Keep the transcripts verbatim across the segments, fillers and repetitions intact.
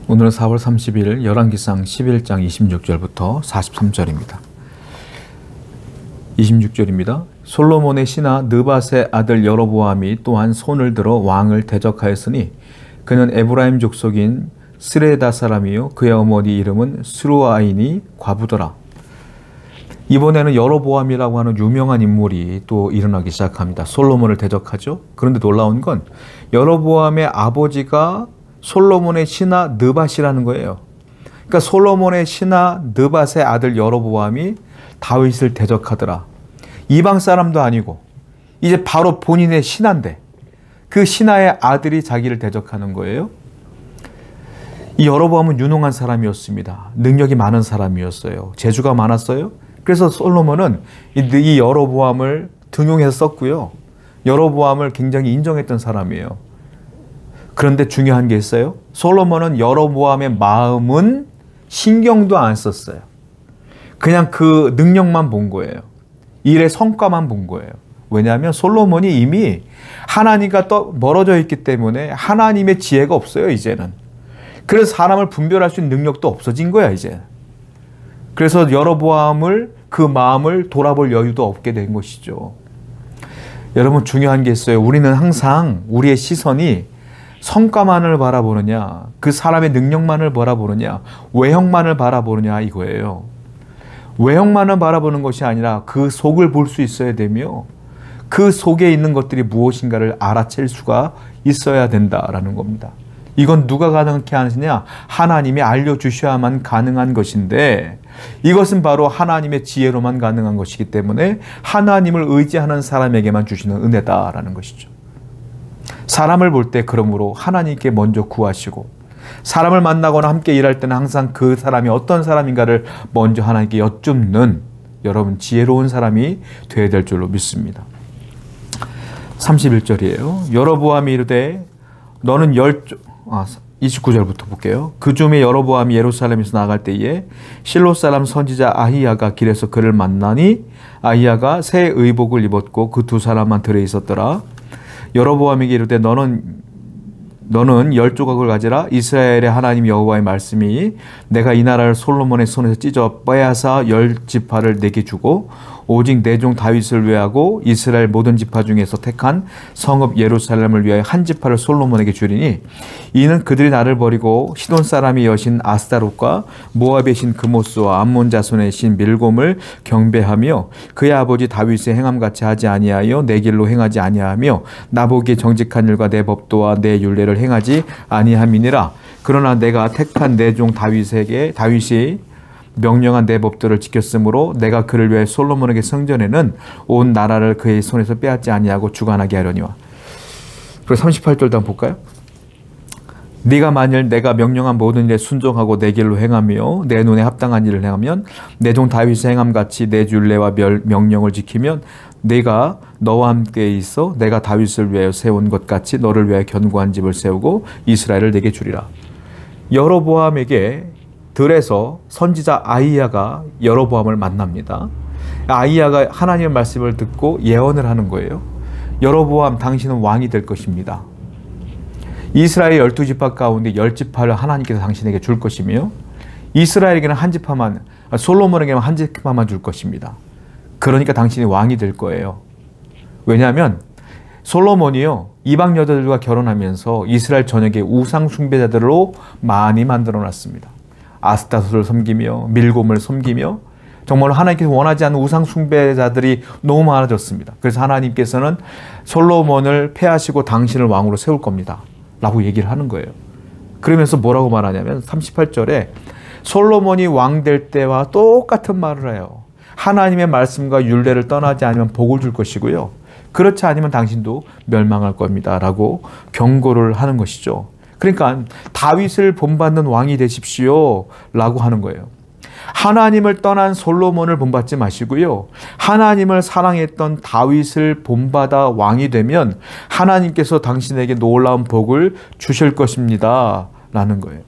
오늘은 사월 삼십일 열왕기상 십일 장 이십육 절부터 사십삼 절입니다. 이십육 절입니다. 솔로몬의 신하 느밧의 아들 여로보암이 또한 손을 들어 왕을 대적하였으니 그는 에브라임 족속인 스레다 사람이요 그의 어머니 이름은 스루아인이 과부더라. 이번에는 여로보암이라고 하는 유명한 인물이 또 일어나기 시작합니다. 솔로몬을 대적하죠. 그런데 놀라운 건 여로보암의 아버지가 솔로몬의 신하 느밧이라는 거예요. 그러니까 솔로몬의 신하 느밧의 아들 여로보암이 다윗을 대적하더라. 이방 사람도 아니고 이제 바로 본인의 신하인데 그 신하의 아들이 자기를 대적하는 거예요. 이 여로보암은 유능한 사람이었습니다. 능력이 많은 사람이었어요. 재주가 많았어요. 그래서 솔로몬은 이 여로보암을 등용해서 썼고요. 여로보암을 굉장히 인정했던 사람이에요. 그런데 중요한 게 있어요. 솔로몬은 여로보암의 마음은 신경도 안 썼어요. 그냥 그 능력만 본 거예요. 일의 성과만 본 거예요. 왜냐하면 솔로몬이 이미 하나님과 또 멀어져 있기 때문에 하나님의 지혜가 없어요, 이제는. 그래서 사람을 분별할 수 있는 능력도 없어진 거야, 이제. 그래서 여로보암을 그 마음을 돌아볼 여유도 없게 된 것이죠. 여러분, 중요한 게 있어요. 우리는 항상 우리의 시선이 성과만을 바라보느냐, 그 사람의 능력만을 바라보느냐, 외형만을 바라보느냐 이거예요. 외형만을 바라보는 것이 아니라 그 속을 볼 수 있어야 되며 그 속에 있는 것들이 무엇인가를 알아챌 수가 있어야 된다라는 겁니다. 이건 누가 가능하게 하느냐? 하나님이 알려주셔야만 가능한 것인데 이것은 바로 하나님의 지혜로만 가능한 것이기 때문에 하나님을 의지하는 사람에게만 주시는 은혜다라는 것이죠. 사람을 볼 때 그러므로 하나님께 먼저 구하시고 사람을 만나거나 함께 일할 때는 항상 그 사람이 어떤 사람인가를 먼저 하나님께 여쭙는 여러분 지혜로운 사람이 되어야 될 줄로 믿습니다. 삼십일 절이에요. 여로보암이 이르되 너는 열 아, 이십구 절부터 볼게요. 그 즈음에 여로보암이 예루살렘에서 나갈 때에 실로 사람 선지자 아히야가 길에서 그를 만나니 아히야가 새 의복을 입었고 그 두 사람만 들어 있었더라. 여로보암에게 이르되 너는 너는 열 조각을 가지라. 이스라엘의 하나님 여호와의 말씀이 내가 이 나라를 솔로몬의 손에서 찢어 빼앗아 열 지파를 내게 주고 오직 내 종 다윗을 위하고 이스라엘 모든 지파 중에서 택한 성읍 예루살렘을 위하여 한 지파를 솔로몬에게 주리니 이는 그들이 나를 버리고 시돈 사람의 여신 아스타롯과 모압의 신 그모스와 암몬 자손의 신 밀곰을 경배하며 그의 아버지 다윗의 행함같이 하지 아니하여 내 길로 행하지 아니하며 나보기에 정직한 일과 내 법도와 내 율례를 행하지 아니함이니라. 그러나 내가 택한 내 종 다윗에게 다윗이 명령한 내 법도를 지켰으므로 내가 그를 위해 솔로몬에게 성전에는 온 나라를 그의 손에서 빼앗지 아니하고 주관하게 하려니와. 그리고 삼십팔 절도 한번 볼까요? 네가 만일 내가 명령한 모든 일에 순종하고 내 길로 행하며 내 눈에 합당한 일을 행하면 내 종 다윗의 행함같이 내 율례와 명령을 지키면 내가 너와 함께 있어 내가 다윗을 위하여 세운 것 같이 너를 위하여 견고한 집을 세우고 이스라엘을 내게 주리라. 여로보암에게 들에서 선지자 아히야가 여로보암을 만납니다. 아히야가 하나님의 말씀을 듣고 예언을 하는 거예요. 여로보암, 당신은 왕이 될 것입니다. 이스라엘 열두 지파 가운데 열 지파를 하나님께서 당신에게 줄 것이며 이스라엘에게는 한 지파만, 솔로몬에게는 한 지파만 줄 것입니다. 그러니까 당신이 왕이 될 거예요. 왜냐하면 솔로몬이요 이방 여자들과 결혼하면서 이스라엘 전역의 우상 숭배자들로 많이 만들어 놨습니다. 아스타롯을 섬기며 밀곰을 섬기며 정말 하나님께서 원하지 않는 우상 숭배자들이 너무 많아졌습니다. 그래서 하나님께서는 솔로몬을 폐하시고 당신을 왕으로 세울 겁니다 라고 얘기를 하는 거예요. 그러면서 뭐라고 말하냐면 삼십팔 절에 솔로몬이 왕 될 때와 똑같은 말을 해요. 하나님의 말씀과 율례를 떠나지 않으면 복을 줄 것이고요 그렇지 않으면 당신도 멸망할 겁니다 라고 경고를 하는 것이죠. 그러니까 다윗을 본받는 왕이 되십시오 라고 하는 거예요. 하나님을 떠난 솔로몬을 본받지 마시고요 하나님을 사랑했던 다윗을 본받아 왕이 되면 하나님께서 당신에게 놀라운 복을 주실 것입니다 라는 거예요.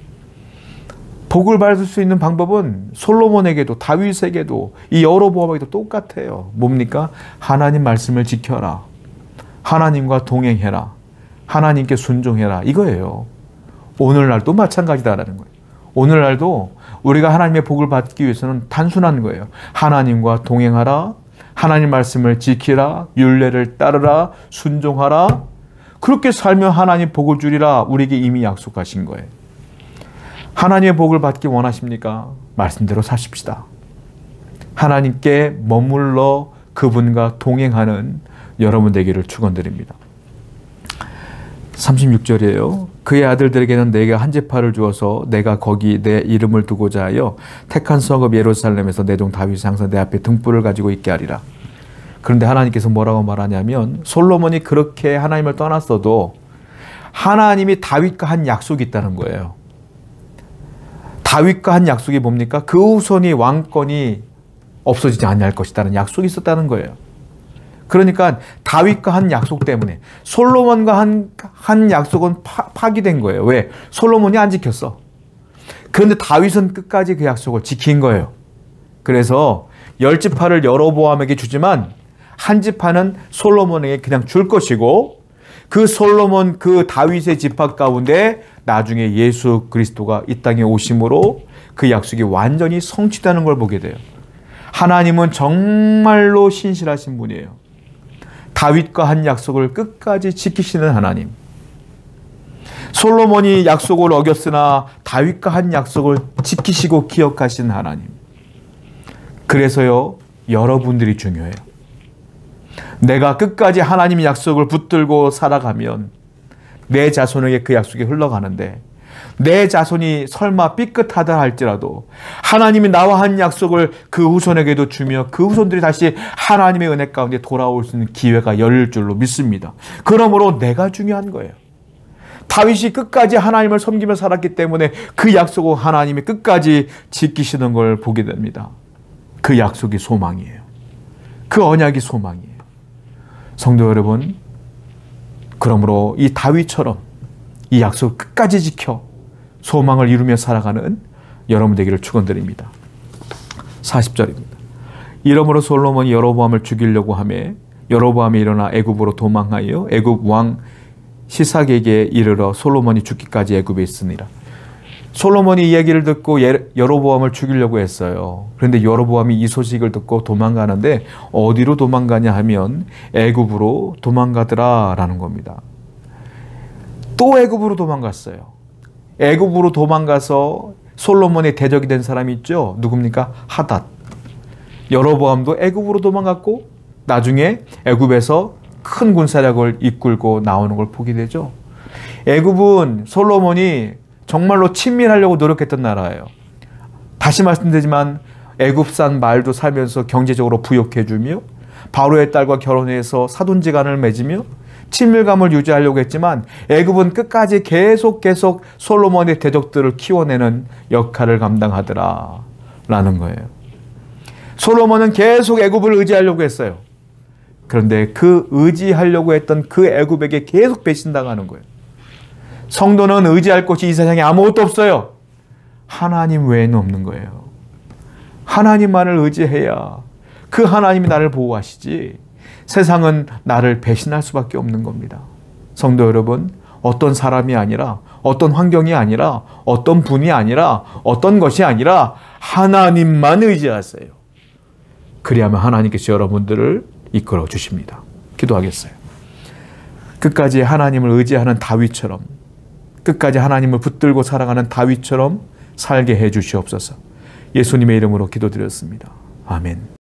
복을 받을 수 있는 방법은 솔로몬에게도 다윗에게도 이 여로보암에게도 똑같아요. 뭡니까? 하나님 말씀을 지켜라. 하나님과 동행해라. 하나님께 순종해라. 이거예요. 오늘날도 마찬가지다라는 거예요. 오늘날도 우리가 하나님의 복을 받기 위해서는 단순한 거예요. 하나님과 동행하라, 하나님 말씀을 지키라, 율례를 따르라, 순종하라. 그렇게 살면 하나님 복을 주리라 우리에게 이미 약속하신 거예요. 하나님의 복을 받기 원하십니까? 말씀대로 사십시다. 하나님께 머물러 그분과 동행하는 여러분 되기를 축원드립니다. 삼십육 절이에요. 그의 아들들에게는 내가 한 지파를 주어서 내가 거기 내 이름을 두고자 하여 택한 성읍 예루살렘에서 내 종 다윗이 항상 내 앞에 등불을 가지고 있게 하리라. 그런데 하나님께서 뭐라고 말하냐면 솔로몬이 그렇게 하나님을 떠났어도 하나님이 다윗과 한 약속이 있다는 거예요. 다윗과 한 약속이 뭡니까? 그 후손이 왕권이 없어지지 않을 것이라는 약속이 있었다는 거예요. 그러니까 다윗과 한 약속 때문에 솔로몬과 한, 한 약속은 파, 파기된 거예요. 왜? 솔로몬이 안 지켰어. 그런데 다윗은 끝까지 그 약속을 지킨 거예요. 그래서 열 지파를 여로보암에게 주지만 한 지파는 솔로몬에게 그냥 줄 것이고 그 솔로몬 그 다윗의 지파 가운데 나중에 예수 그리스도가 이 땅에 오심으로 그 약속이 완전히 성취되는 걸 보게 돼요. 하나님은 정말로 신실하신 분이에요. 다윗과 한 약속을 끝까지 지키시는 하나님. 솔로몬이 약속을 어겼으나 다윗과 한 약속을 지키시고 기억하신 하나님. 그래서요, 여러분들이 중요해요. 내가 끝까지 하나님의 약속을 붙들고 살아가면 내 자손에게 그 약속이 흘러가는데 내 자손이 설마 삐끗하다 할지라도 하나님이 나와 한 약속을 그 후손에게도 주며 그 후손들이 다시 하나님의 은혜 가운데 돌아올 수 있는 기회가 열릴 줄로 믿습니다. 그러므로 내가 중요한 거예요. 다윗이 끝까지 하나님을 섬기며 살았기 때문에 그 약속을 하나님이 끝까지 지키시는 걸 보게 됩니다. 그 약속이 소망이에요. 그 언약이 소망이에요. 성도 여러분, 그러므로 이 다윗처럼 이 약속을 끝까지 지켜 소망을 이루며 살아가는 여러분 되기를 축원드립니다. 사십 절입니다. 이러므로 솔로몬이 여로보암을 죽이려고 하매 여로보암이 일어나 애굽으로 도망하여 애굽 왕 시삭에게 이르러 솔로몬이 죽기까지 애굽에 있으니라. 솔로몬이 이 얘기를 듣고 여로보암을 죽이려고 했어요. 그런데 여로보암이 이 소식을 듣고 도망가는데 어디로 도망가냐 하면 애굽으로 도망가더라라는 겁니다. 또 애굽으로 도망갔어요. 애굽으로 도망가서 솔로몬의 대적이 된 사람이 있죠. 누굽니까? 하닷. 여로보암도 애굽으로 도망갔고 나중에 애굽에서 큰 군사력을 이끌고 나오는 걸 보게 되죠. 애굽은 솔로몬이 정말로 친밀하려고 노력했던 나라예요. 다시 말씀드리지만 애굽산 말도 살면서 경제적으로 부역해주며 바로의 딸과 결혼해서 사돈지간을 맺으며 친밀감을 유지하려고 했지만 애굽은 끝까지 계속 계속 솔로몬의 대적들을 키워내는 역할을 감당하더라 라는 거예요. 솔로몬은 계속 애굽을 의지하려고 했어요. 그런데 그 의지하려고 했던 그 애굽에게 계속 배신당하는 거예요. 성도는 의지할 곳이 이 세상에 아무것도 없어요. 하나님 외에는 없는 거예요. 하나님만을 의지해야 그 하나님이 나를 보호하시지 세상은 나를 배신할 수밖에 없는 겁니다. 성도 여러분, 어떤 사람이 아니라 어떤 환경이 아니라 어떤 분이 아니라 어떤 것이 아니라 하나님만 의지하세요. 그리하면 하나님께서 여러분들을 이끌어 주십니다. 기도하겠어요. 끝까지 하나님을 의지하는 다윗처럼 끝까지 하나님을 붙들고 살아가는 다윗처럼 살게 해 주시옵소서. 예수님의 이름으로 기도드렸습니다. 아멘.